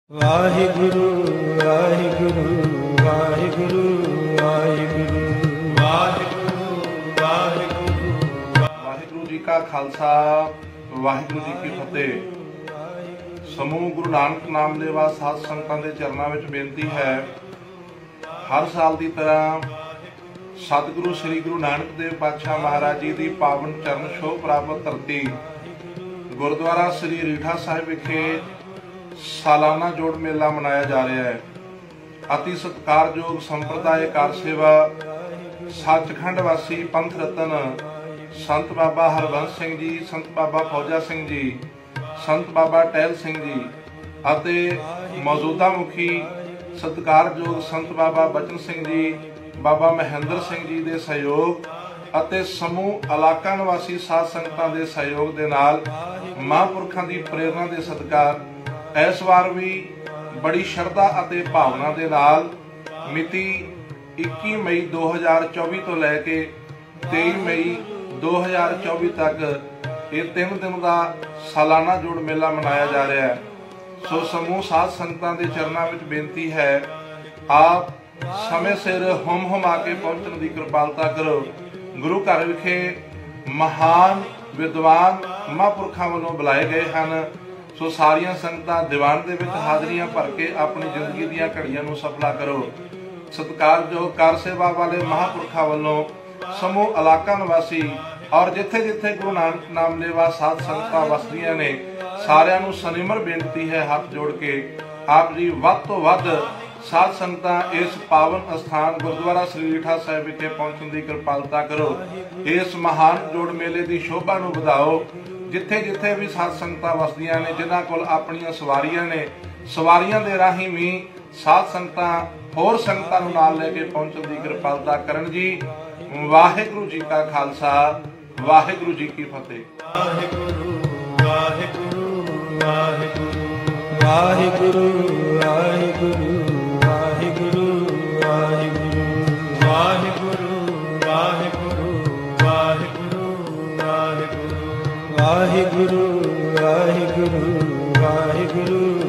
ਵਾਹਿਗੁਰੂ ਵਾਹਿਗੁਰੂ ਵਾਹਿਗੁਰੂ ਵਾਹਿਗੁਰੂ ਵਾਹਿਗੁਰੂ ਵਾਹਿਗੁਰੂ ਵਾਹਿਗੁਰੂ ਜੀ ਕਾ ਖਾਲਸਾ ਵਾਹਿਗੁਰੂ ਜੀ ਕੀ ਫਤਿਹ। ਸਮੂਹ ਗੁਰੂ ਨਾਨਕ ਨਾਮ ਲੇਵਾ ਸਾਧ ਸੰਗਤਾਂ ਦੇ ਚਰਨਾਂ ਵਿੱਚ ਬੇਨਤੀ ਹੈ, ਹਰ ਸਾਲ ਦੀ ਤਰ੍ਹਾਂ ਸਤਿਗੁਰੂ ਸ੍ਰੀ ਗੁਰੂ ਨਾਨਕ ਦੇਵ ਪਾਤਸ਼ਾਹ ਮਹਾਰਾਜ ਜੀ ਦੀ ਪਾਵਨ ਚਰਨ ਛੋਹ ਪ੍ਰਾਪਤ ਧਰਤੀ ਗੁਰਦੁਆਰਾ ਸ੍ਰੀ ਰੀਠਾ ਸਾਹਿਬ ਵਿਖੇ ਸਾਲਾਨਾ ਜੋੜ ਮੇਲਾ ਮਨਾਇਆ ਜਾ ਰਿਹਾ ਹੈ। ਅਤੀ ਸਤਿਕਾਰਯੋਗ ਸੰਪਰਦਾਇ ਕਾਰ ਸੇਵਾ ਸੱਚਖੰਡ ਵਾਸੀ ਪੰਥ ਰਤਨ ਸੰਤ ਬਾਬਾ ਹਰਬੰਸ ਸਿੰਘ ਜੀ, ਸੰਤ ਬਾਬਾ ਫੌਜਾ ਸਿੰਘ ਜੀ, ਸੰਤ ਬਾਬਾ ਟਹਿਲ ਸਿੰਘ ਜੀ ਅਤੇ ਮੌਜੂਦਾ ਮੁਖੀ ਸਤਿਕਾਰਯੋਗ ਸੰਤ ਬਾਬਾ ਬਚਨ ਸਿੰਘ ਜੀ, ਬਾਬਾ ਮਹਿੰਦਰ ਸਿੰਘ ਜੀ ਦੇ ਸਹਿਯੋਗ ਅਤੇ ਸਮੂਹ ਇਲਾਕਾ ਨਿਵਾਸੀ ਸਾਧ ਸੰਗਤਾਂ ਦੇ ਸਹਿਯੋਗ ਦੇ ਨਾਲ ਮਹਾਂਪੁਰਖਾਂ ਦੀ ਪ੍ਰੇਰਣਾ ਦੇ ਸਦਕਾ ਇਸ ਵਾਰ ਵੀ ਬੜੀ ਸ਼ਰਧਾ ਅਤੇ ਭਾਵਨਾ ਦੇ ਨਾਲ ਮਿਤੀ 21 ਮਈ 2024 ਤੋਂ ਲੈ ਕੇ 23 ਮਈ 2024 ਤੱਕ ਇਹ 3 ਦਿਨ ਦਾ ਸਾਲਾਨਾ ਜੋੜ ਮੇਲਾ ਮਨਾਇਆ ਜਾ ਰਿਹਾ ਹੈ। ਸੋ ਸਮੂਹ ਸਾਧ ਸੰਗਤਾਂ ਦੇ ਚਰਨਾਂ ਵਿੱਚ ਬੇਨਤੀ ਹੈ, ਆਪ ਸਮੇਂ ਸਿਰ ਹੁਮ ਆ ਕੇ ਪਹੁੰਚਣ ਦੀ ਕਿਰਪਾਲਤਾ ਕਰੋ। ਗੁਰੂ ਘਰ ਵਿਖੇ ਮਹਾਨ ਵਿਦਵਾਨ ਮਹਾਂਪੁਰਖਾਂ ਵੱਲੋਂ ਬੁਲਾਏ ਗਏ ਹਨ। ਸੋ ਸਾਰੀਆਂ ਸੰਗਤਾਂ ਦੀਵਾਨ ਦੇ ਵਿੱਚ ਹਾਜ਼ਰੀਆਂ ਭਰ ਕੇ ਆਪਣੀ ਜ਼ਿੰਦਗੀ ਦੀਆਂ ਘੜੀਆਂ ਨੂੰ ਸਫਲਾ ਕਰੋ। ਸਤਿਕਾਰਯੋਗ ਕਾਰ ਸੇਵਾ ਵਾਲੇ ਮਹਾਂਪੁਰਖਾਂ ਵੱਲੋਂ ਸਮੂਹ ਇਲਾਕਾ ਨਿਵਾਸੀ ਔਰ ਜਿੱਥੇ ਜਿੱਥੇ ਗੁਰੂ ਨਾਨਕ ਨਾਮ ਲੇਵਾ ਸਾਧ ਸੰਗਤਾਂ ਵਸਦੀਆਂ ਨੇ, ਸਾਰਿਆਂ ਨੂੰ ਸਨਿਮਰ ਬੇਨਤੀ ਹੈ, ਹੱਥ ਜੋੜ ਕੇ ਆਪ ਜੀ ਵੱਧ ਤੋਂ ਵੱਧ ਸਾਧ ਸੰਗਤਾਂ ਇਸ ਪਾਵਨ ਅਸਥਾਨ ਗੁਰਦੁਆਰਾ ਸ੍ਰੀ ਰੀਠਾ ਸਾਹਿਬ ਵਿਖੇ ਪਹੁੰਚਣ ਦੀ ਕਿਰਪਾਲਤਾ ਕਰੋ। ਇਸ ਮਹਾਨ ਜੋੜ ਮੇਲੇ ਦੀ ਸ਼ੋਭਾ ਨੂੰ ਵਧਾਓ। ਜਿੱਥੇ ਜਿੱਥੇ ਵੀ ਸਾਧ ਸੰਗਤਾਂ ਵਸਦੀਆਂ ਨੇ, ਜਿਨ੍ਹਾਂ ਕੋਲ ਆਪਣੀਆਂ ਸਵਾਰੀਆਂ ਨੇ, ਸਵਾਰੀਆਂ ਦੇ ਰਾਹੀਂ ਵੀ ਸਾਧ ਸੰਗਤਾਂ ਹੋਰ ਸੰਗਤਾਂ ਨੂੰ ਨਾਲ ਲੈ ਕੇ ਪਹੁੰਚਣ ਦੀ ਕਿਰਪਾਲਤਾ ਕਰਨ ਜੀ। ਵਾਹਿਗੁਰੂ ਜੀ ਕਾ ਖਾਲਸਾ ਵਾਹਿਗੁਰੂ ਜੀ ਕੀ ਫਤਿਹ। ਵਾਹਿਗੁਰੂ ਵਾਹਿਗੁਰੂ ਵਾਹਿਗੁਰੂ ਵਾਹਿਗੁਰੂ ਵਾਹਿਗੁਰੂ ਵਾਹਿਗੁਰੂ ਵਾਹਿਗੁਰੂ ਵਾਹਿਗੁਰੂ ਵਾਹਿਗੁਰੂ ਵਾਹਿਗੁਰੂ ਵਾਹਿਗੁਰੂ ਵਾਹਿਗੁਰੂ ਵਾਹਿਗੁਰੂ ਵਾਹਿਗੁਰੂ